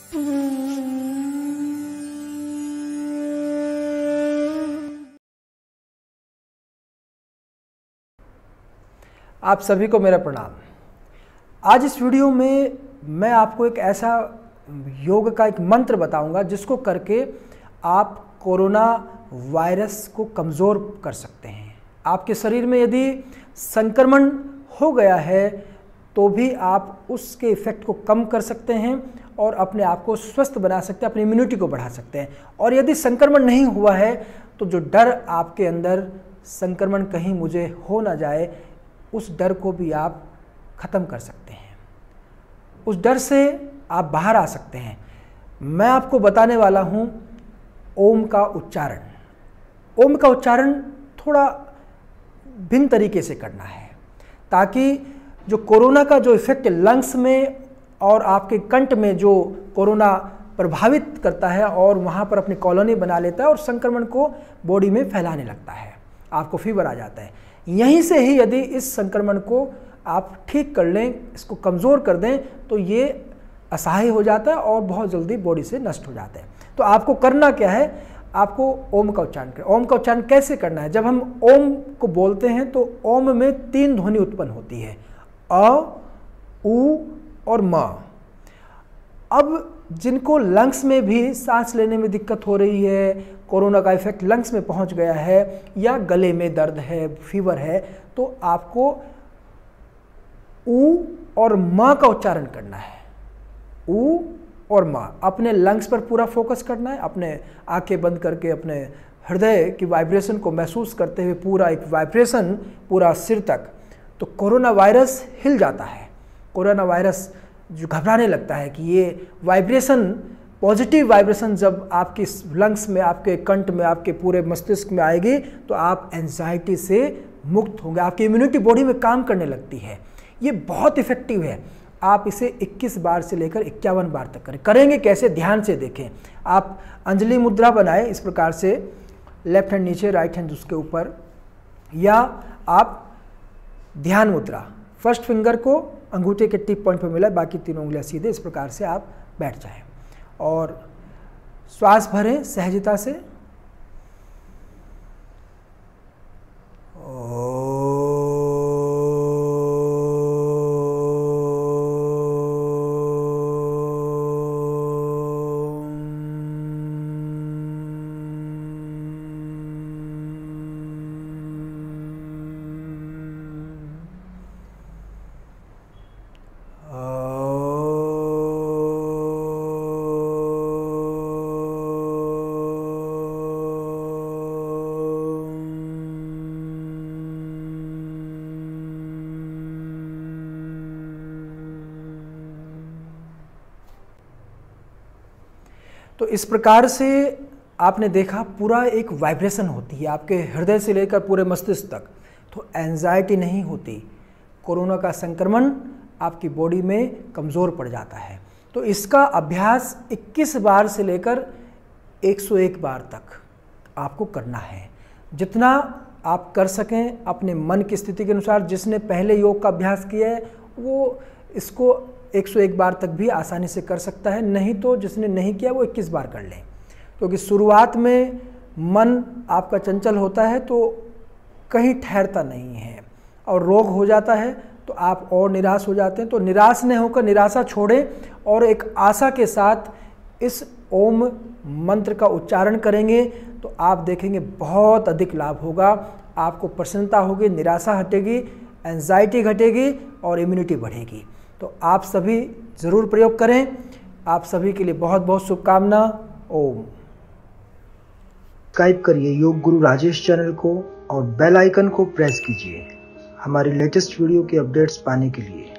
आप सभी को मेरा प्रणाम। आज इस वीडियो में मैं आपको एक ऐसा योग का एक मंत्र बताऊंगा जिसको करके आप कोरोना वायरस को कमज़ोर कर सकते हैं। आपके शरीर में यदि संक्रमण हो गया है तो भी आप उसके इफ़ेक्ट को कम कर सकते हैं और अपने आप को स्वस्थ बना सकते हैं, अपनी इम्यूनिटी को बढ़ा सकते हैं। और यदि संक्रमण नहीं हुआ है तो जो डर आपके अंदर संक्रमण कहीं मुझे हो ना जाए, उस डर को भी आप ख़त्म कर सकते हैं। उस डर से आप बाहर आ सकते हैं। मैं आपको बताने वाला हूँ ओम का उच्चारण। ओम का उच्चारण थोड़ा भिन्न तरीके से करना है ताकि जो कोरोना का जो इफ़ेक्ट लंग्स में और आपके कंठ में जो कोरोना प्रभावित करता है और वहाँ पर अपनी कॉलोनी बना लेता है और संक्रमण को बॉडी में फैलाने लगता है, आपको फीवर आ जाता है। यहीं से ही यदि इस संक्रमण को आप ठीक कर लें, इसको कमज़ोर कर दें, तो ये असहाय हो जाता है और बहुत जल्दी बॉडी से नष्ट हो जाता है। तो आपको करना क्या है, आपको ओम का उच्चारण करें। ओम का उच्चारण कैसे करना है? जब हम ओम को बोलते हैं तो ओम में 3 ध्वनि उत्पन्न होती है, अ, उ और म। अब जिनको लंग्स में भी सांस लेने में दिक्कत हो रही है, कोरोना का इफेक्ट लंग्स में पहुंच गया है या गले में दर्द है, फीवर है, तो आपको उ और म का उच्चारण करना है। उ और म अपने लंग्स पर पूरा फोकस करना है, अपने आंखें बंद करके अपने हृदय की वाइब्रेशन को महसूस करते हुए पूरा एक वाइब्रेशन पूरा सिर तक। तो कोरोना वायरस हिल जाता है। कोरोना वायरस जो घबराने लगता है कि ये वाइब्रेशन, पॉजिटिव वाइब्रेशन जब आपकी लंग्स में, आपके कंठ में, आपके पूरे मस्तिष्क में आएगी तो आप एंजाइटी से मुक्त होंगे। आपकी इम्यूनिटी बॉडी में काम करने लगती है। ये बहुत इफेक्टिव है। आप इसे 21 बार से लेकर 51 बार तक करें। करेंगे कैसे? ध्यान से देखें। आप अंजलि मुद्रा बनाएं इस प्रकार से, लेफ्ट हैंड नीचे, राइट हैंड उसके ऊपर, या आप ध्यान मुद्रा, फर्स्ट फिंगर को अंगूठे के टिप पॉइंट पर मिला, बाकी 3 उंगलियां सीधे, इस प्रकार से आप बैठ जाएं और श्वास भरें सहजता से। तो इस प्रकार से आपने देखा पूरा एक वाइब्रेशन होती है आपके हृदय से लेकर पूरे मस्तिष्क तक, तो एंजाइटी नहीं होती। कोरोना का संक्रमण आपकी बॉडी में कमज़ोर पड़ जाता है। तो इसका अभ्यास 21 बार से लेकर 101 बार तक आपको करना है। जितना आप कर सकें अपने मन की स्थिति के अनुसार। जिसने पहले योग का अभ्यास किया है वो इसको 101 बार तक भी आसानी से कर सकता है, नहीं तो जिसने नहीं किया वो 21 बार कर लें। क्योंकि शुरुआत में मन आपका चंचल होता है तो कहीं ठहरता नहीं है और रोग हो जाता है तो आप और निराश हो जाते हैं। तो निराश नहीं होकर निराशा छोड़ें और एक आशा के साथ इस ओम मंत्र का उच्चारण करेंगे तो आप देखेंगे बहुत अधिक लाभ होगा। आपको प्रसन्नता होगी, निराशा हटेगी, एंजाइटी घटेगी और इम्यूनिटी बढ़ेगी। तो आप सभी ज़रूर प्रयोग करें। आप सभी के लिए बहुत बहुत शुभकामना। ओम। सब्सक्राइब करिए योग गुरु राजेश चैनल को और बेल आइकन को प्रेस कीजिए हमारी लेटेस्ट वीडियो के अपडेट्स पाने के लिए।